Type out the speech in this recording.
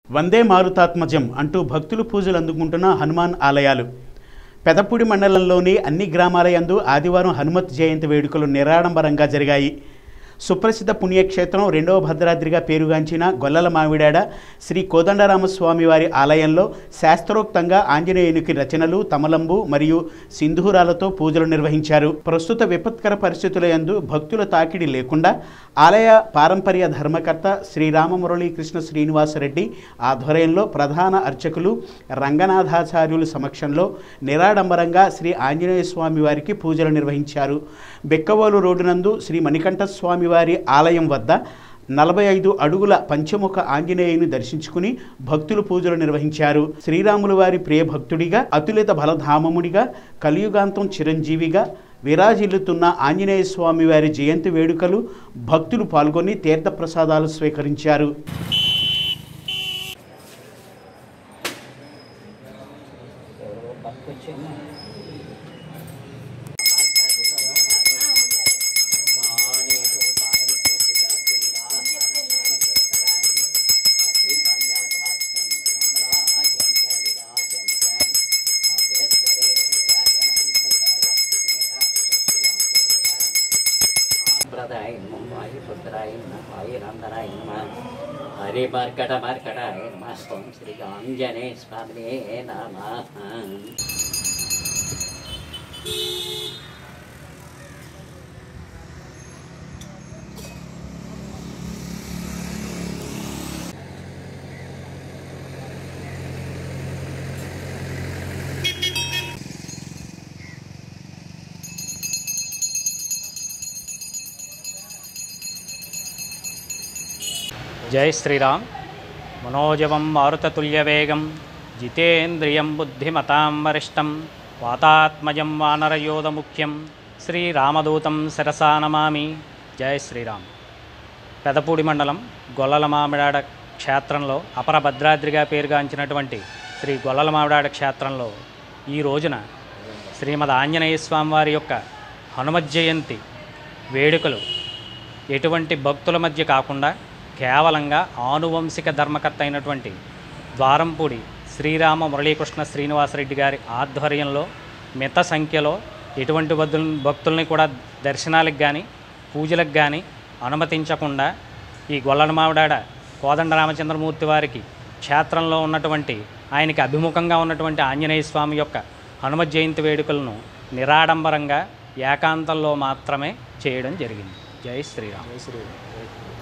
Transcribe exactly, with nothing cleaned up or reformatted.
వందే మారుతాత్మజం అంటూ భక్తులు పూజలు అందుకుంటున్న హనుమాన్ ఆలయాలు. పెదపూడి మండలంలోని అన్ని గ్రామాల యందు ఆదివారం హనుమత్ జయంతి వేడుకలు నిరాడంబరంగా జరిగాయి. సుప్రసిద్ధ పుణ్యక్షేత్రం రెండవ భద్రాద్రిగా పేరుగాంచిన గొల్లల మామిడాడ శ్రీ కోదండరామస్వామి వారి ఆలయంలో శాస్త్రోక్తంగా ఆంజనేయునికి రచనలు, తమలంబు మరియు సింధూరాలతో పూజలు నిర్వహించారు. ప్రస్తుత విపత్కర పరిస్థితుల యందు భక్తుల తాకిడి లేకుండా ఆలయ పారంపర్య ధర్మకర్త శ్రీరామమురళీకృష్ణ శ్రీనివాసరెడ్డి ఆధ్వర్యంలో ప్రధాన అర్చకులు రంగనాథాచార్యుల సమక్షంలో నిరాడంబరంగా శ్రీ ఆంజనేయ స్వామి వారికి పూజలు నిర్వహించారు. బెక్కవోలు రోడ్డు నందు శ్రీ మణికంఠస్వామి వారి ఆలయం వద్ద నలభై ఐదు అడుగుల పంచముఖ ఆంజనేయుని దర్శించుకుని భక్తులు పూజలు నిర్వహించారు. శ్రీరాముల వారి ప్రియ భక్తుడిగా, అతులిత బలధామముడిగా, కలియుగాంతం చిరంజీవిగా విరాజిల్లుతున్న ఆంజనేయ స్వామి వారి జయంతి వేడుకలు భక్తులు పాల్గొని తీర్థప్రసాదాలు స్వీకరించారు. हरे मर्कट मर्कटाय नमः श्री आंजनेय स्वामिने नमः. जय श्रीराम. मनोजवं मारुततुल्यवेगं जितेन्द्रियं बुद्धिमतां वरिष्ठं वातात्मजं वानरयोधमुख्यं శ్రీరామదూతం శిరసా నమామి. జయ శ్రీరామ్. పెదపూడి మండలం గొల్లల మామిడాడ క్షేత్రంలో అపర భద్రాద్రిగా పేరుగాంచినటువంటి శ్రీ గొల్లల మామిడాడ క్షేత్రంలో ఈ రోజున శ్రీమద్ ఆంజనేయ స్వామి వారి యొక్క హనుమత్ జయంతి వేడుకలు ఎటువంటి భక్తుల మధ్య కాకుండా కేవలంగా ఆనువంశిక ధర్మకర్త అయినటువంటి ద్వారంపూడి శ్రీరామ మురళీకృష్ణ శ్రీనివాసరెడ్డి గారి ఆధ్వర్యంలో మిత సంఖ్యలో ఎటువంటి భక్తుల్ని కూడా దర్శనాలకు కానీ పూజలకు కానీ అనుమతించకుండా ఈ గొల్లల మామిడాడ కోదండ రామచంద్రమూర్తి వారికి క్షేత్రంలో ఉన్నటువంటి ఆయనకి అభిముఖంగా ఉన్నటువంటి ఆంజనేయ స్వామి యొక్క హనుమత్ జయంతి వేడుకలను నిరాడంబరంగా ఏకాంతంలో మాత్రమే చేయడం జరిగింది. జై శ్రీరామ్. జై శ్రీరామ్.